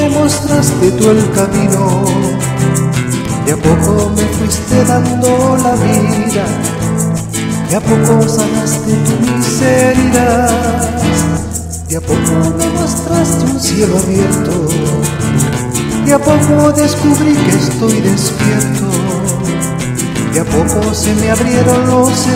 me mostraste tú el camino, de a poco me fuiste dando la vida, de a poco sanaste mis heridas, de a poco me mostraste un cielo abierto, de a poco descubrí que estoy despierto, de a poco se me abrieron los...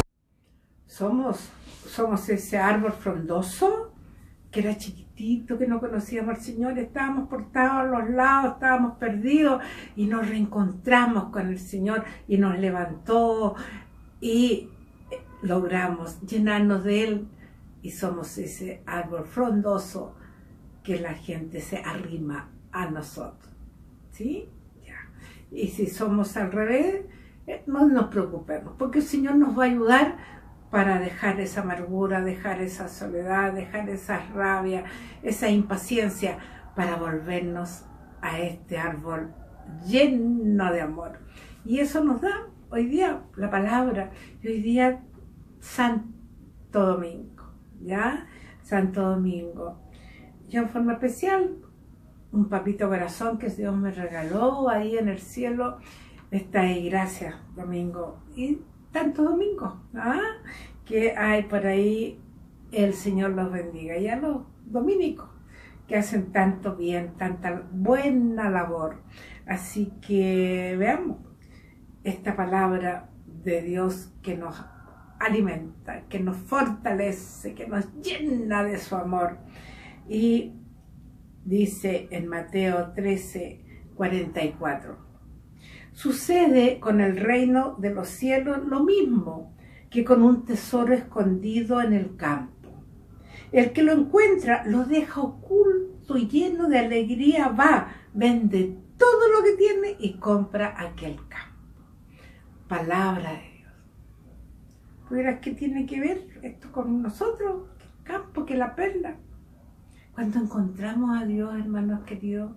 Somos ese árbol frondoso que era chiquitito, que no conocíamos al Señor, estábamos portados a los lados, estábamos perdidos y nos reencontramos con el Señor y nos levantó y logramos llenarnos de Él y somos ese árbol frondoso que la gente se arrima a nosotros, ¿sí? Ya. Y si somos al revés, no nos preocupemos, porque el Señor nos va a ayudar para dejar esa amargura, dejar esa soledad, dejar esa rabia, esa impaciencia, para volvernos a este árbol lleno de amor. Y eso nos da hoy día la palabra, y hoy día Santo Domingo, ¿ya? Santo Domingo. Yo en forma especial, un papito corazón que Dios me regaló ahí en el cielo, está ahí, gracias Domingo. Y tanto Domingo, ¿ah? Que hay por ahí, el Señor los bendiga. Y a los dominicos que hacen tanto bien, tanta buena labor. Así que veamos esta palabra de Dios que nos alimenta, que nos fortalece, que nos llena de su amor. Y dice en Mateo 13:44. Sucede con el reino de los cielos lo mismo que con un tesoro escondido en el campo. El que lo encuentra lo deja oculto y lleno de alegría va, vende todo lo que tiene y compra aquel campo. Palabra de Dios. ¿Tú dirás qué tiene que ver esto con nosotros? ¿Qué campo, que la perla? Cuando encontramos a Dios, hermanos queridos,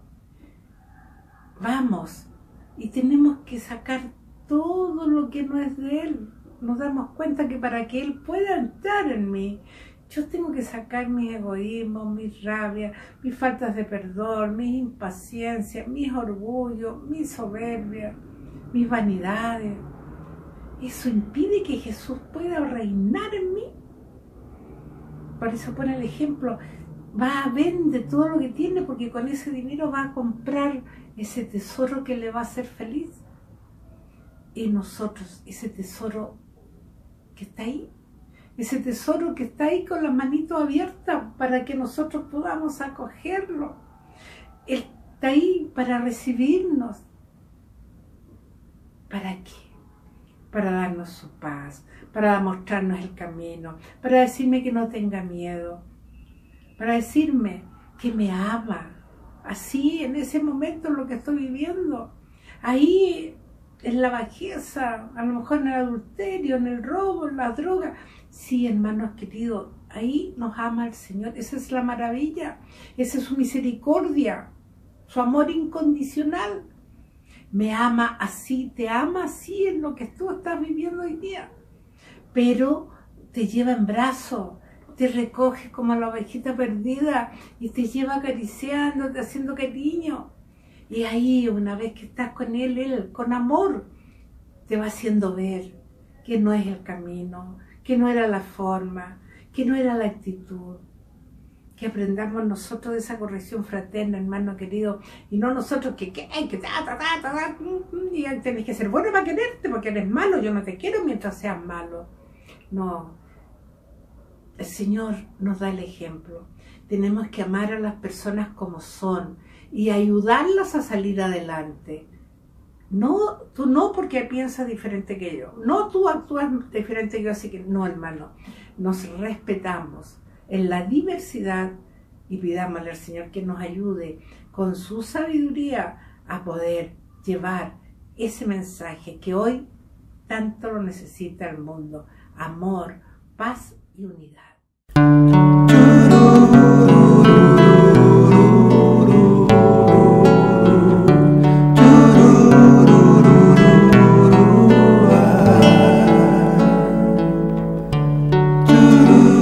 vamos y tenemos que sacar todo lo que no es de Él. Nos damos cuenta que para que Él pueda entrar en mí, yo tengo que sacar mi egoísmo, mis rabias, mis faltas de perdón, mis impaciencias, mis orgullos, mis soberbias, mis vanidades. Eso impide que Jesús pueda reinar en mí. Por eso pone el ejemplo, vende todo lo que tiene, porque con ese dinero va a comprar ese tesoro que le va a hacer feliz. Y nosotros, ese tesoro que está ahí, ese tesoro que está ahí con las manitos abiertas para que nosotros podamos acogerlo. Él está ahí para recibirnos. ¿Para qué? Para darnos su paz, para mostrarnos el camino, para decirme que no tenga miedo, para decirme que me ama. Así, en ese momento, lo que estoy viviendo, ahí en la bajeza, a lo mejor en el adulterio, en el robo, en la droga. Sí, hermanos queridos, ahí nos ama el Señor. Esa es la maravilla, esa es su misericordia, su amor incondicional. Me ama así, te ama así en lo que tú estás viviendo hoy día. Pero te lleva en brazos, te recoge como a la ovejita perdida y te lleva acariciándote, haciendo cariño. Y ahí, una vez que estás con Él con amor, te va haciendo ver que no es el camino, que no era la forma, que no era la actitud. Que aprendamos nosotros de esa corrección fraterna, hermano querido, y no nosotros y tenés que ser bueno para quererte, porque eres malo, yo no te quiero mientras seas malo. No, el Señor nos da el ejemplo. Tenemos que amar a las personas como son y ayudarlas a salir adelante. No, tú no porque piensas diferente que yo. No, tú actúas diferente que yo, así que no, hermano. Nos respetamos en la diversidad y pidámosle al Señor que nos ayude con su sabiduría a poder llevar ese mensaje que hoy tanto lo necesita el mundo. Amor, paz y unidad.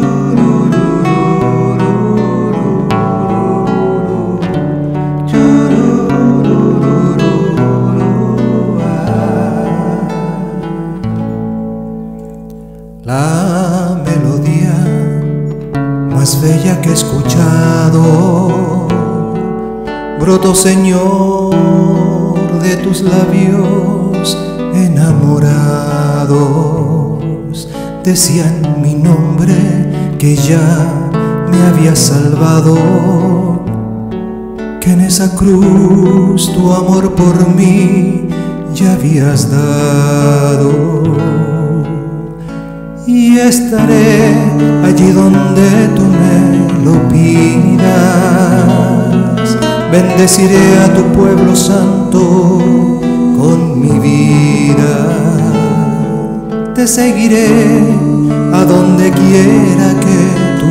Do escuchado. Broto, Señor, de tus labios enamorados. Decían mi nombre, que ya me había salvado, que en esa cruz tu amor por mí ya habías dado. Y estaré allí donde tú me lo pidas. Bendeciré a tu pueblo santo con mi vida. Te seguiré a donde quiera que tú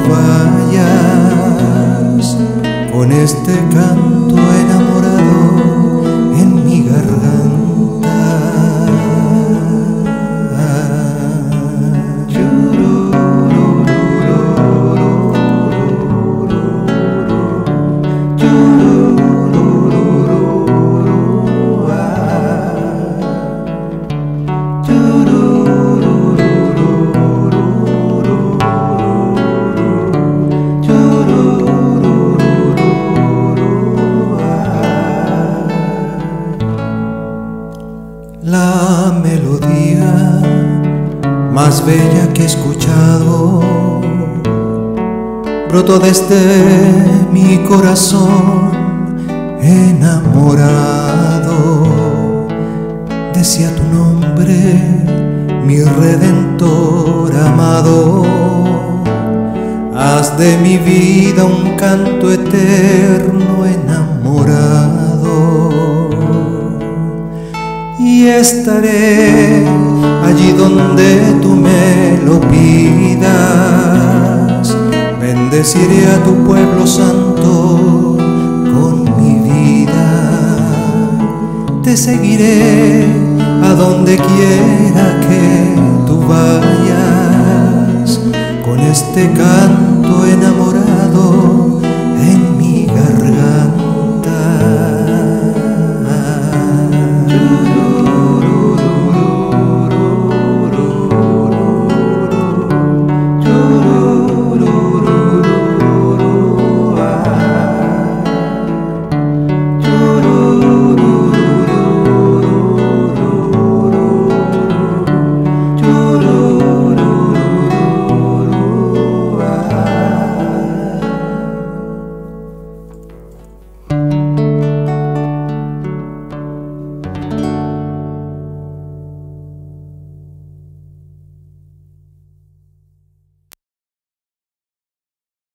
vayas, con este canto enamorado en mi garganta. La melodía más bella que he escuchado brotó desde mi corazón enamorado. Decía tu nombre, mi Redentor amado. Haz de mi vida un canto eterno enamorado. Y estaré allí donde tú me lo pidas. Bendeciré a tu pueblo santo con mi vida. Te seguiré a donde quiera que tú vayas, con este canto enamorado